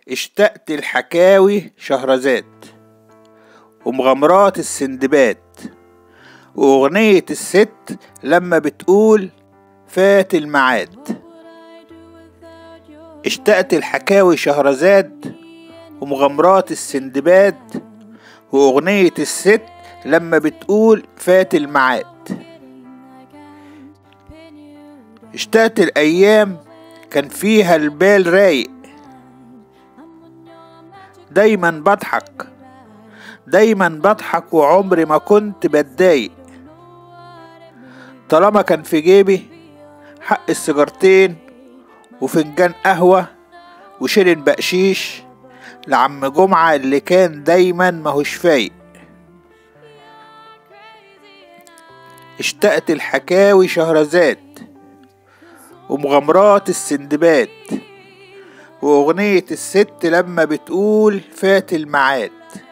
اشتقت الحكاوي شهرزاد ومغامرات السندباد وأغنية الست لما بتقول فات الميعاد. اشتقت الحكاوي شهرزاد ومغامرات السندباد وأغنية الست لما بتقول فات الميعاد. اشتقت الأيام كان فيها البال رايق، دايما بضحك وعمري ما كنت بتضايق، طالما كان في جيبي حق السيجارتين وفنجان قهوة وشيلن بقشيش لعم جمعة اللي كان دايما ماهوش فايق. اشتقت الحكاوي شهرزاد ومغامرات السندباد وأغنية الست لما بتقول فات الميعاد.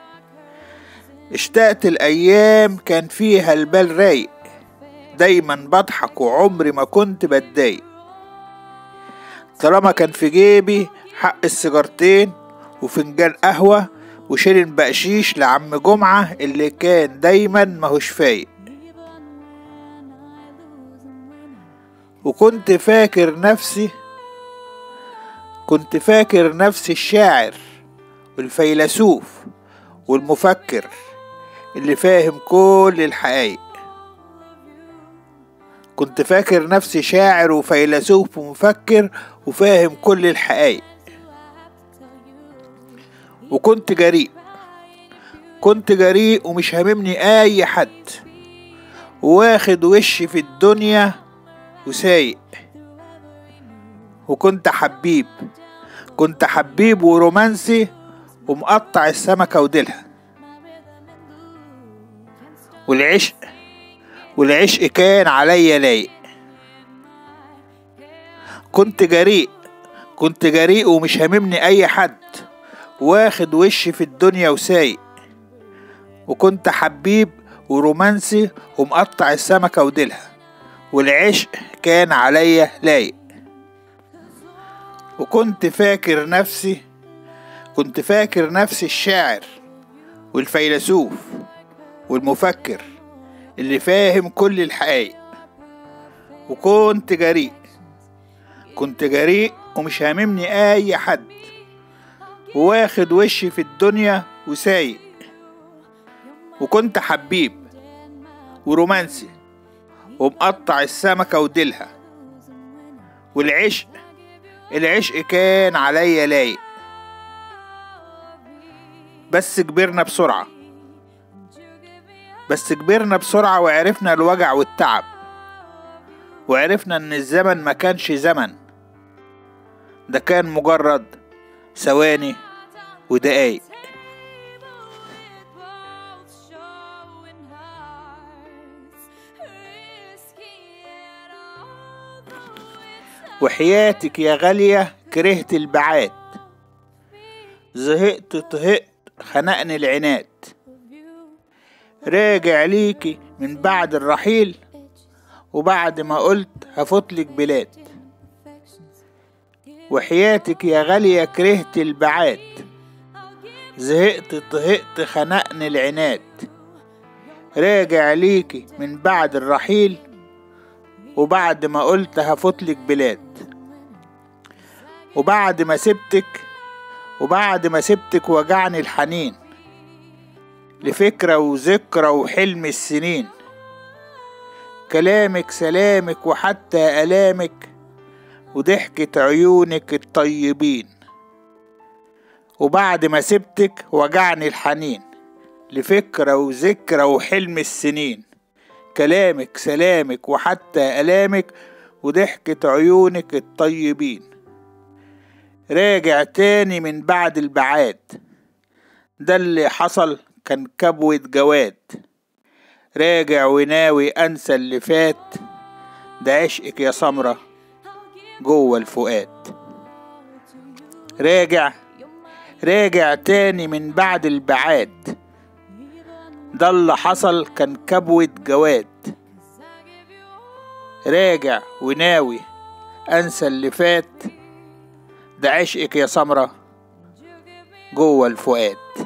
اشتقت الأيام كان فيها البال رايق، دايما بضحك وعمري ما كنت بتضايق، طالما كان في جيبي حق السيجارتين وفنجان قهوة وشيلن بقشيش لعم جمعة اللي كان دايما ماهوش فايق. وكنت فاكر نفسي الشاعر والفيلسوف والمفكر اللي فاهم كل الحقايق. كنت فاكر نفسي شاعر وفيلسوف ومفكر وفاهم كل الحقايق. وكنت جريء ومش هاممني اي حد، واخد وشي في الدنيا وسايق. وكنت حبيب ورومانسي ومقطع السمكة وديلها. والعشق كان عليا لايق. كنت جريء ومش هاممني اي حد، واخد وشي في الدنيا وسايق. وكنت حبيب ورومانسي ومقطع السمكة وديلها، والعشق كان عليا لايق. وكنت فاكر نفسي الشاعر والفيلسوف والمفكر اللي فاهم كل الحقايق. وكنت جريء ومش هاممني اي حد، واخد وشي في الدنيا وسايق. وكنت حبيب ورومانسي ومقطع السمكة وديلها، والعشق كان عليا لايق. بس كبرنا بسرعة وعرفنا الوجع والتعب، وعرفنا ان الزمن ما كانش زمن، ده كان مجرد ثواني ودقايق. وحياتك يا غالية كرهت البعاد، طهقت خنقني العناد، راجع ليكي من بعد الرحيل وبعد ما قلت هفوتلك بلاد. وحياتك يا غالية كرهت البعاد، طهقت خنقني العناد، راجع ليكي من بعد الرحيل وبعد ما قلت هفوتلك بلاد. وبعد ما سبتك وجعني الحنين لفكرة وذكرى وحلم السنين، كلامك سلامك وحتى ألامك وضحكة عيونك الطيبين. وبعد ما سبتك وجعني الحنين لفكرة وذكرى وحلم السنين، كلامك سلامك وحتى ألامك وضحكة عيونك الطيبين. راجع تاني من بعد البعاد، ده اللي حصل كان كبوة جواد. راجع وناوي أنسى اللي فات، ده عشقك يا سمرة جوه الفؤاد. راجع تاني من بعد البعاد، ده اللي حصل كان كبوة جواد. راجع وناوي أنسى اللي فات، ده عشقك يا سمرة جوه الفؤاد.